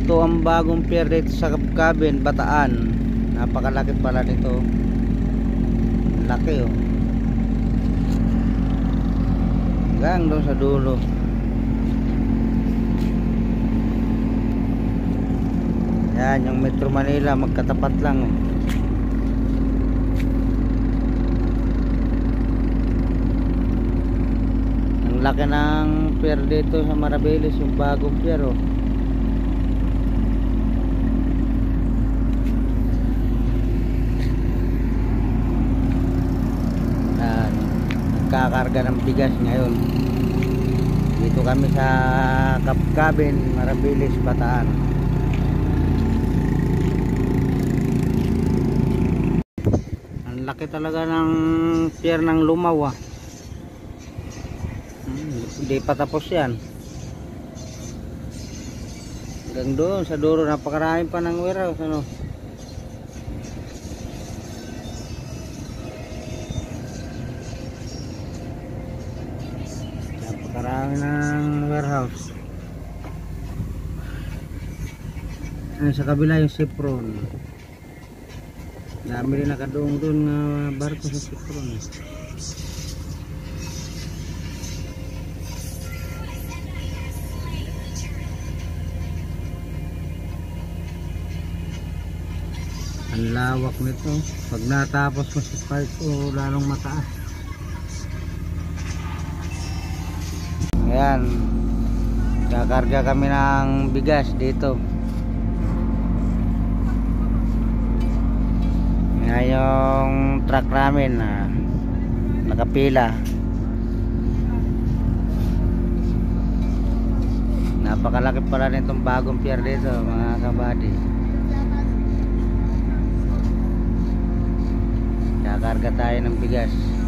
Ito ang bagong pier dito sa Cabin, Bataan. Napakalaki pala nito. Laki oh. Hanggang doon sa dulo. Yan yung Metro Manila, magkatapat lang oh. Ang laki ng pier dito sa Marabeles, yung bagong pier oh. Kakarga ng bigas ngayon. Dito kami sa Cabin, Marabeles, Bataan. Ang laki talaga ng pier ng Lumaw ah. Hindi pa tapos yan. Hanggang doon sa dulo, napakarami pa ng warehouse ano. Napakarami ng warehouse. Sa kabila yung Sipron. Dami rin nakadoong doon na barko sa Sipron. Ang lawak nito. Pag natapos mo si part o lalong mataas. Ayan, kakarga kami ng bigas dito. Ayan yung truck namin na nakapila. Napakalaki pala nitong bagong pier dito mga kabady. Kakarga tayo ng bigas.